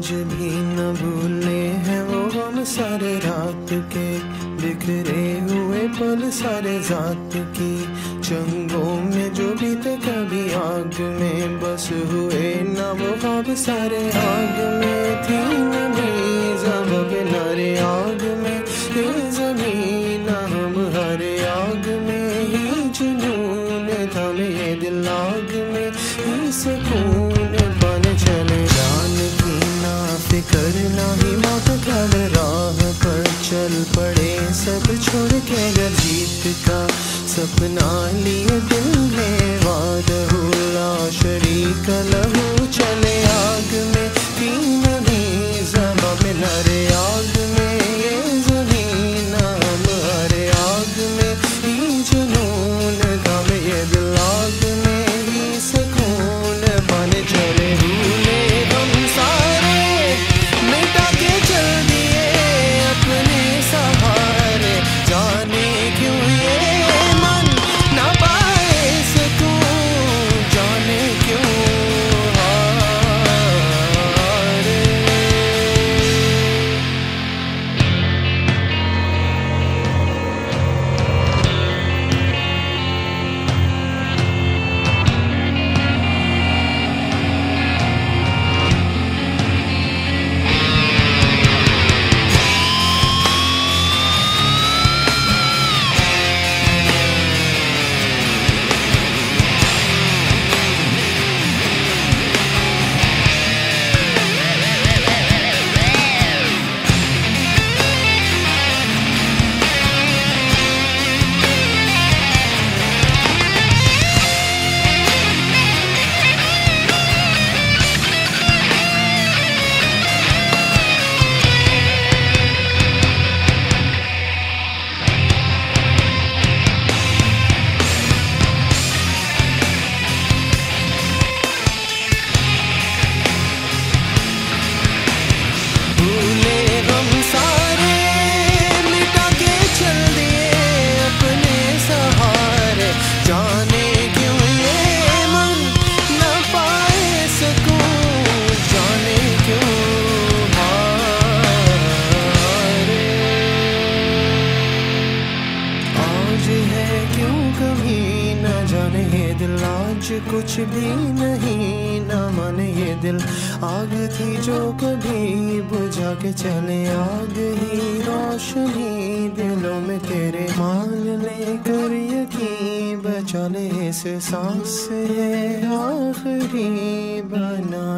आज भी न भूले हैं वो हम सारे रात के बिखरे हुए पल सारे जात की चंगों में जो भी थे कभी आग में बस हुए ना वो ख्वाब सारे आग में थी नबी ज़ब नारे आग में ये ज़मीन हम हरे आग में ही जुनून था ये दिल आग में ही सुकून बन चले जान की ना फिक्र ना ही मौत कल राह पर चल पड़े सब छोड़ के जीत का सपना लिए दिल में वादा हुआ शरीक लहू चले आग में तीन भी ज़बा में नरे आग में ये ज़मीन हम हरे आग में ही जुनून दम ये दिल आग में ही सुकून बन चले भूले हम सारे मिटा के चल दिए अपने सहारे जाने क्यों ये मन ना पाए सुकून जाने क्यों हारे। भूले हम सारे मिटा के चल दिए अपने सहारे जाने क्यों ये मन न पाए सुकून जाने क्यों हारे। आज है क्यों कभी न जाने ये दिल आज कुछ भी नहीं न माने ये दिल आग थी जो कभी बुझा के चले आग ही रोशनी दिलों में तेरे मान लेकर यकीन बचा ले इस सांस है आखिरी बना